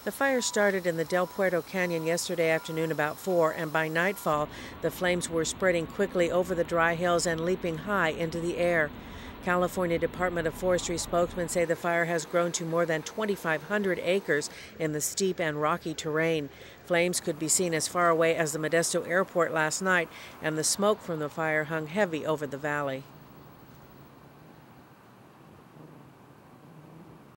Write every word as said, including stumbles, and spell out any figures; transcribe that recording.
The fire started in the Del Puerto Canyon yesterday afternoon about four, and by nightfall, the flames were spreading quickly over the dry hills and leaping high into the air. California Department of Forestry spokesmen say the fire has grown to more than twenty-five hundred acres in the steep and rocky terrain. Flames could be seen as far away as the Modesto airport last night, and the smoke from the fire hung heavy over the valley.